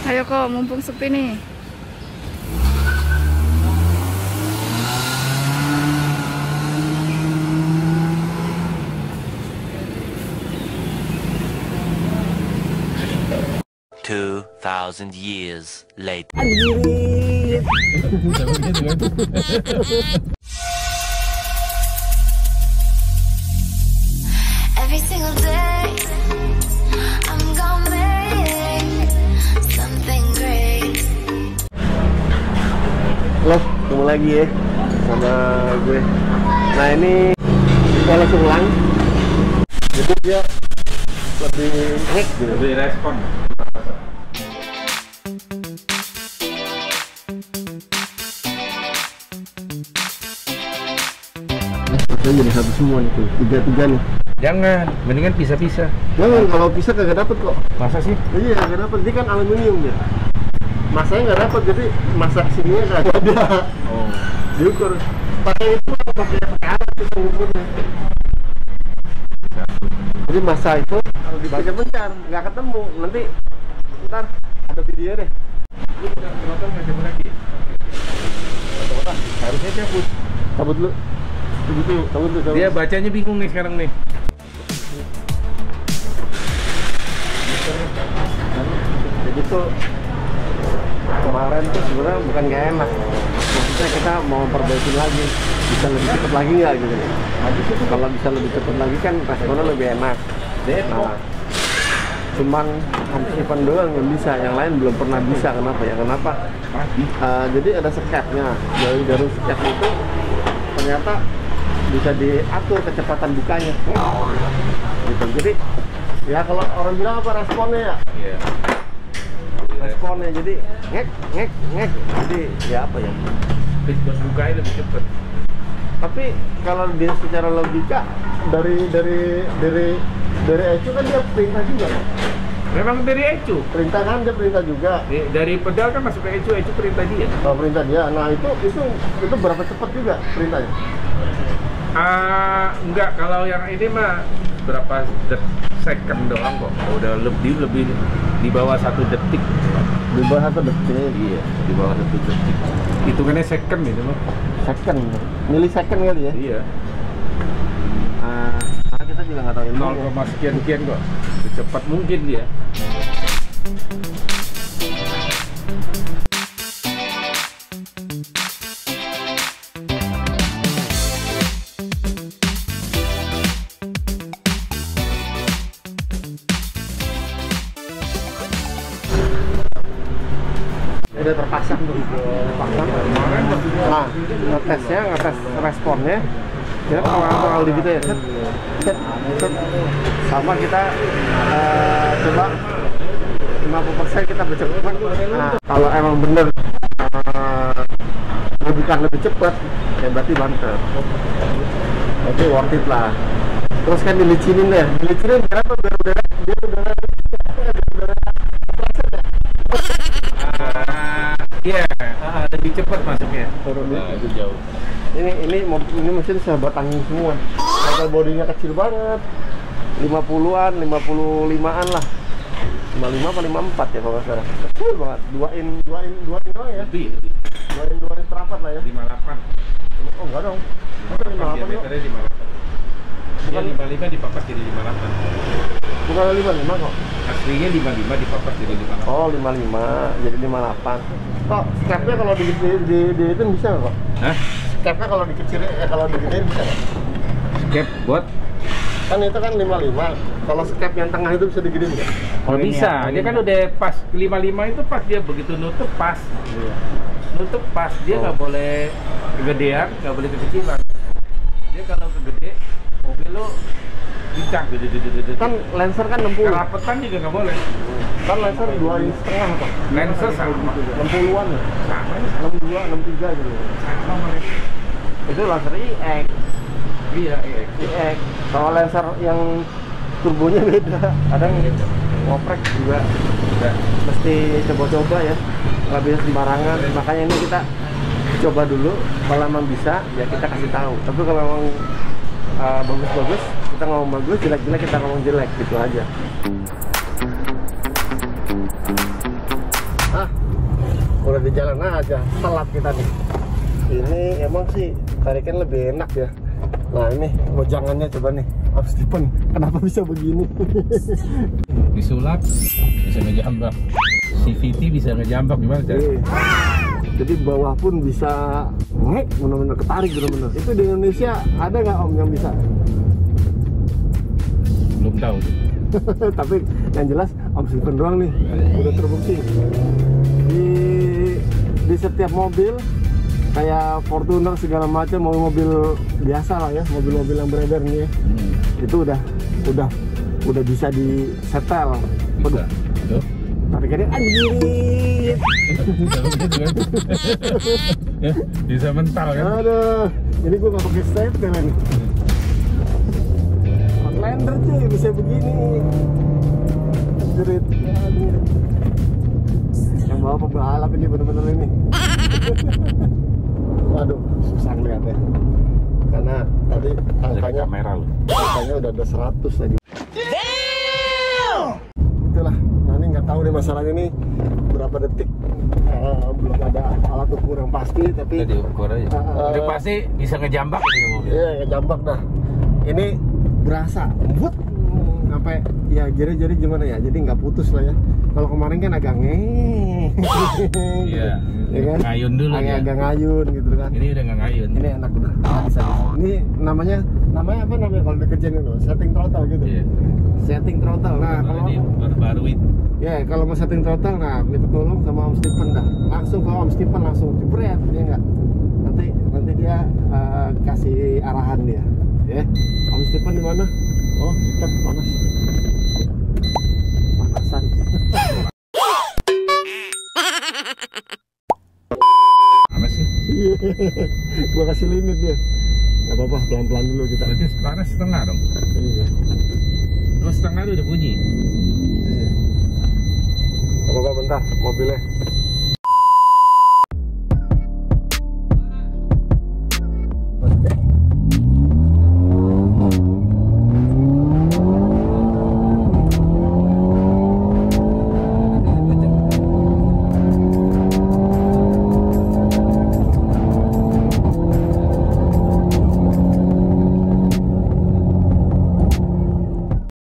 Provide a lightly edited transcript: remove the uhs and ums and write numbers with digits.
Ayo kok, mumpung sepi nih. $2,000 years later. Every single day, I'm gonna make something great. Halo, ketemu lagi ya sama gue. Nah ini kita langsung ulang. Jadi dia lebih ngek gitu. Lebih respon. Jadi satu semua nih tuh, tiga nih. Jangan, mendingan pisah-pisah. Jangan, kalau pisah kagak dapet kok. Masa sih? Iya kagak dapet, dia kan aluminium dia. Masanya nggak dapet, jadi masa sininya kagak ada. Oh. Diukur. Pakai itu pakai alat kita ngukurnya. Jadi masa itu dibaca bentar, nggak ketemu. Nanti ntar ada video deh. Lu udah penonton nggak coba lagi? Harusnya cabut. Cabut dulu. Cabut dulu. Dia bacanya bingung nih sekarang nih. Jadi tuh kemarin tuh sebenarnya bukan gak enak. Maksudnya kita mau perbaikin lagi, bisa lebih cepat lagi nggak gitu nih. Kalau bisa lebih cepat lagi kan responnya lebih enak. Nah, cuman antisipan doang yang bisa, yang lain belum pernah bisa. Kenapa ya? Kenapa? Jadi ada skepnya. Dari skep itu ternyata bisa diatur kecepatan bukanya. Gitu. Jadi ya kalau orang bilang apa responnya ya? Iya. Responnya jadi ngek. Jadi ya apa ya? Respon bukanya lebih cepet. Tapi kalau dia secara logika dari ECU kan dia perintah juga. Memang dari ECU. Perintah kan dia perintah juga. Dari pedal kan masuk ke ECU perintah dia. Oh, perintah dia. Nah, itu berapa cepat juga perintahnya? Enggak, kalau yang ini mah berapa second doang kok. Udah lebih di bawah 1 detik. Di bawah 1 detik. Iya, di bawah 1 detik. Hitungannya second itu mah. Second, milisecond kali ya? Iya. Kita juga nggak tahu ini. 0, sekian kok. Secepat mungkin dia. Udah terpasang tuh. Nah, ngetes responnya. Ya, kalau gitu ya. Set. Sama kita coba 50% kita bercepat. Nah, kalau emang bener bukan lebih cepat, ya berarti banter. Berarti worth it lah. Terus kan dilicinin deh. Dilicinin berapa? Biar udara. Iya, lebih cepat masuknya. Nah, itu jauh. Ini mesin sahabat angin semua. Kalau bodinya kecil banget, 50-an, 55-an lah. 55 apa 54 ya kalau nggak salah. Kecil banget. 2 in doang ya. Lebih. 2 in terapat lah ya. 58. Oh enggak dong. 58 diameternya 58. Dia 55 dipapas jadi 58. Bukan 55 kok. Aslinya 55 dipapas jadi 58. Oh 55 jadi 58. Kok skepnya kalau di itu bisa nggak kok? Hah? Skepnya kalau dikecilin, kalau digedein bisa nggak? Skep buat? Kan itu kan 55. Kalau skep yang tengah itu bisa digedein nggak? Oh bisa, dia kan udah pas 55 itu pas dia begitu nutup pas. Iya. Nutup pas, dia nggak boleh kegedean, nggak boleh kekecilan. Dia kalau kegede, mobil lo bincang gede. Kan Lancer kan 60. Kerapetan juga nggak boleh. Kan Lancer 2,5 kok. Lancer sama 60-an ya. sama ini 62, 63 gitu. sama mereka. Itu Lancer EX. Iya, iya. EX. Kalau Lancer yang turbonya beda. Kadang ngoprek juga. Udah. Mesti coba-coba ya. Nggak bisa sembarangan. Makanya ini kita coba dulu. Kalau memang bisa, ya kita kasih tahu. Tapi kalau memang bagus-bagus, kita ngomong bagus, jelek-jelek kita ngomong jelek, gitu aja. jalan aja, telat kita nih. Ini emang sih tarikan lebih enak ya. Nah ini gojangannya coba nih, Om Stephen, kenapa bisa begini? Disulap bisa ngejambak, CVT bisa ngejambak gimana Cak? Jadi bawah pun bisa, bener-bener ketarik bener-bener. Itu di Indonesia ada nggak Om yang bisa? Belum tahu. Tapi yang jelas Om Stephen doang nih, udah terbukti. Di setiap mobil kayak Fortuner segala macam, mobil biasa lah ya, mobil-mobil yang beredar nih ya, itu udah bisa disetel. Bisa. Tuh. Tarikannya anjir. Ya, bisa mental kan? Aduh, ini gua nggak pakai setel nih. Outlander cuy bisa begini. Jerit. Yang bawa pembalap ini bener-bener ini. Waduh, susah ngeliatnya. Karena tadi angkanya kamera lu. Angkanya udah ada 100 tadi. Itulah. Nah ini nggak tahu deh masalahnya nih berapa detik. Belum ada alat ukur yang pasti, tapi Udah diukur aja. Udah pasti bisa ngejambak ini mobil. iya ngejambak dah. Ini berasa lembut sampai ya jadi gimana ya? Jadi nggak putus lah ya. Kalau kemarin kan agak Iya. ya kan? Ngayun dulu ya. Agak ngayun gitu kan. Ini udah nggak ngayun. Ini enak udah. Bisa. Ini namanya apa namanya kalau dikerjain itu? Setting throttle gitu. Iya. Setting throttle. Nah, Kalau kalau ini baru itu. ya kalau mau setting throttle, nah minta tolong sama Om Stephen dah. Langsung ke Om Stephen langsung jebret, ya enggak? Nanti dia kasih arahan dia. Ya. Om Stephen di mana? Oh, kita panas. Panasan. Panas sih. Iya. Gua kasih limit dia. Enggak apa-apa, pelan-pelan dulu kita. Berarti panas setengah dong. Iya. Terus setengah itu udah bunyi. Iya. Apa-apa bentar, mobilnya